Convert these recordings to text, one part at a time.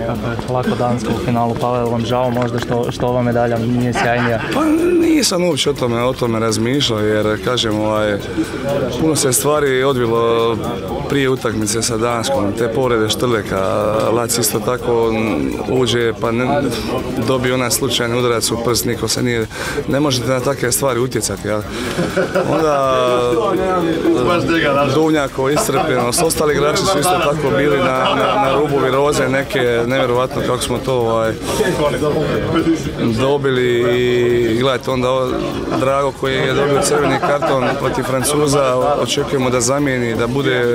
Lako Danska u finalu pala, je vam žao možda što ova medalja nije sjajnija? Pa nisam uopće o tome razmišljao, jer kažem, puno se stvari odvilo prije utakmice sa Danskom, te povrede Štrleka, Lac isto tako uđe pa dobije onaj slučajni udarac u prst, niko se nije, ne možete na takve stvari utjecati. Ja. Onda Duvnjakov iscrpljenost, ostali igrači su isto tako bili na rubu viroze, neke nevjerovatno kako smo to dobili i gledajte onda Drago koji je dobio crveni karton protiv Francuza, očekujemo da zamijeni, da bude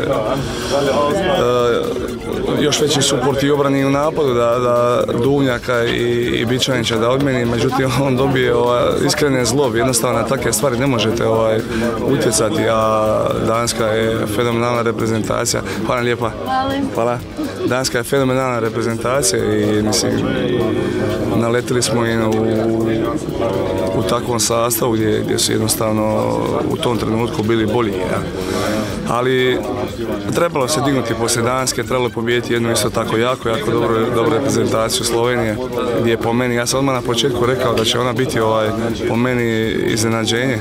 još veći suport i obrani u napadu, da Duvnjaka i Bičanića da odmeni, međutim on dobije iskrene zlob, jednostavno na takve stvari ne možete utjecati, a Danska je fenomenalna reprezentacija. Hvala lijepa. Hvala. Danska je fenomenalna reprezentacija i mislim, naletili smo i u takvom sastavu gdje su jednostavno u tom trenutku bili bolji. Ja. Ali trebalo se dignuti poslije Danske, trebalo pobijediti jednu isto tako jako dobru reprezentaciju Slovenije, gdje je po meni, ja sam odmah na početku rekao da će ona biti po meni iznenađenje.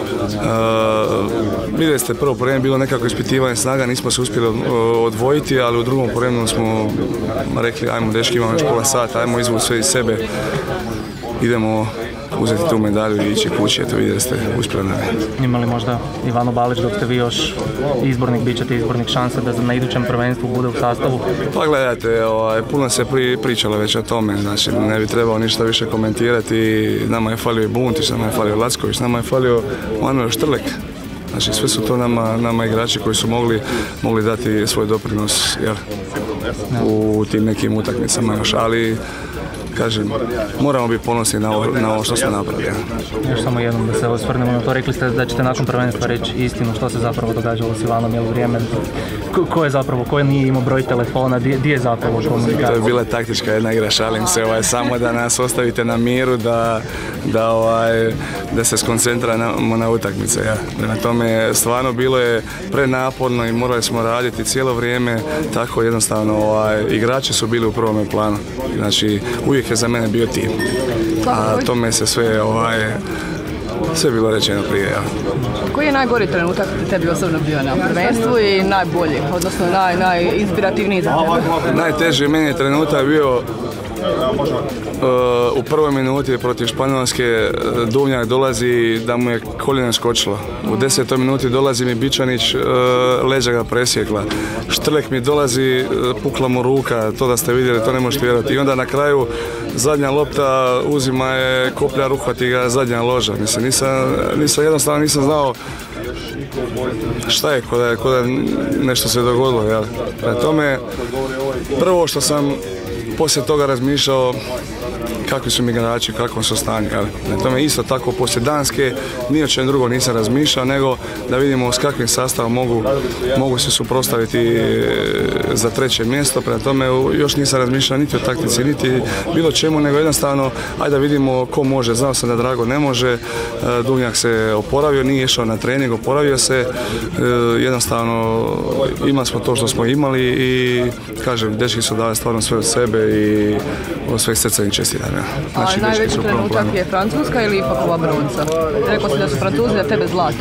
Vidjeli ste, prvo po bilo nekako ispitivanje snaga, nismo se uspjeli odvojiti, ali u drugom po smo rekli ajmo dečki, imamo još pola sata, ajmo izvući sve iz sebe, idemo uzeti tu medalju i ići kući, eto vidjeli ste, uspjeli nam je. Ima li možda Ivano Balić dok ste vi još izbornik, bit ćete izbornik šanse da na idućem prvenstvu bude u sastavu? Pa gledajte, puno se pričalo već o tome, znači ne bi trebao ništa više komentirati, nama je falio i Buntić, nama je falio Lacković, nama je falio Manuel Štrlek. Znači sve su to nama igrači koji su mogli dati svoj doprinos u tim nekim utakmicama još, ali kažem, moramo biti ponosni na ovo što smo napravili. Još samo jednom da se osvrnemo na to, rekli ste da ćete nakon prvenstva reći istinu što se zapravo događalo s Ivanom, jel vrijeme, ko nije imao broj telefona, gdje je zapravo komunikacija? To je bila taktička jedna igra, šalim se, samo da nas ostavite na miru, da se skoncentriramo na utakmice. Ja. Prema tome, stvarno bilo je prenaporno i morali smo raditi cijelo vrijeme, tako jednostavno igrači su bili u prvome planu. Znači, uvijek je za mene bio tim, a tome se sve bilo rečeno prije. Ja. Koji je najgori trenutak tebi osobno bio na prvenstvu i najbolji, odnosno najinspirativniji za tebe? Najteži meni je trenutak bio u prvoj minuti protiv Španjolske. Duvnjak dolazi da mu je koljeno skočilo. U 10. minuti dolazi mi Bičanić, leđa ga presjekla. Štrlek mi dolazi, pukla mu ruka, to da ste vidjeli, to ne možete vjerovati. I onda na kraju zadnja lopta uzima je koplja, uhvati ga zadnja loža. Mislim, jednostavno nisam znao šta je, ko da nešto se dogodilo. Jel? Prema tome, prvo što sam poslije toga razmišljao kakvi su mi igrači, u kakvom su stanju. Na tome isto tako poslije Danske ni o čem drugo nisam razmišljao nego da vidimo s kakvim sastavom mogu se suprotstaviti za treće mjesto. Prema tome još nisam razmišljao niti o taktici, niti bilo čemu, nego jednostavno ajde da vidimo ko može. Znao sam da Drago ne može, Duvnjak se oporavio, nije išao na trening, oporavio se, jednostavno imali smo to što smo imali i kažem, dečki su dali stvarno sve od sebe i od sveg srca im čestitam. Znači, najveći trenutak je Francuska ili ipak ova bronca? Rekao si da su Francuzi, da tebe zlato.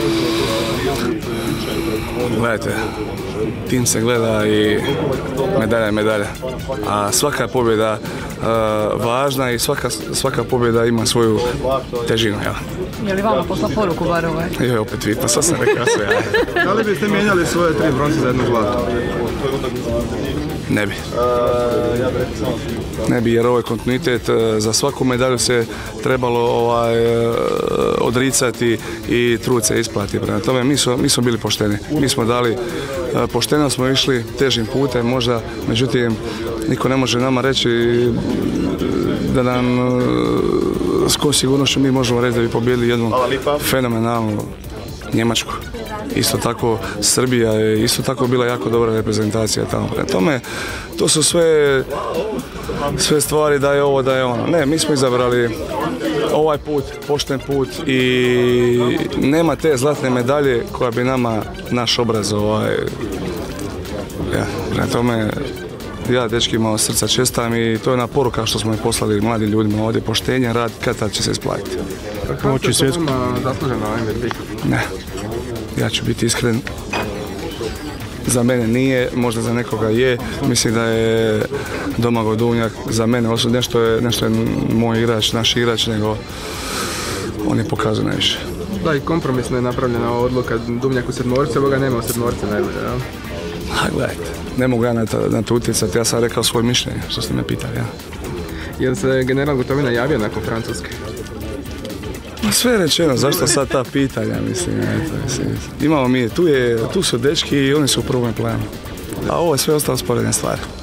Gledajte, tim se gleda i medalja je medalja. A svaka je pobjeda važna i svaka pobjeda ima svoju težinu. Ja. Je li vama posla poruku bar ovaj? Joj, opet vidno, sad sam rekao sve. Ja. Da li biste mijenjali svoje 3 bronce za jedno zlato? Ne bi. Ne bi, jer ovo je kontinuitet. Za svaku medalju se trebalo odricati i trud se isplati. Prema tome, mi smo bili pošteni. Mi smo dali, pošteno smo išli težim putem možda, međutim, niko ne može nama reći da nam s kojom sigurnošću mi možemo reći da bi pobijedili jednu fenomenalnu Njemačku. Isto tako Srbija je isto tako bila jako dobra reprezentacija tamo. Prema tome, to su sve stvari da je ovo, da je ono. Ne, mi smo izabrali ovaj put, pošten put i nema te zlatne medalje koja bi nama naš obraz prema tome Ja dečkima od srca čestam i to je ona poruka što smo je poslali mladim ljudima ovdje, poštenje, rad, kad tad će se isplatiti. Kako je to vama zasluženo MVP? Ne, ja ću biti iskren. Za mene nije, možda za nekoga je. Mislim da je Domagoj Duvnjak za mene osobno nešto je moj igrač, naš igrač, nego on je pokazao najviše. Da, i kompromisno je napravljena ova odluka, Duvnjak u sedmorci, ovoga nema u sedmorci najbolje, jel? Gledajte, ne mogu ja na to utjecati, ja sam rekao svoje mišljenje, što ste me pitali, ja. Je li se general Gotovina javio nakon Francuske? Sve je rečeno, zašto sad ta pitanja, mislim, imamo mi, tu su dečki i oni su u prvom planu, a ovo je sve ostalo sporedne stvari.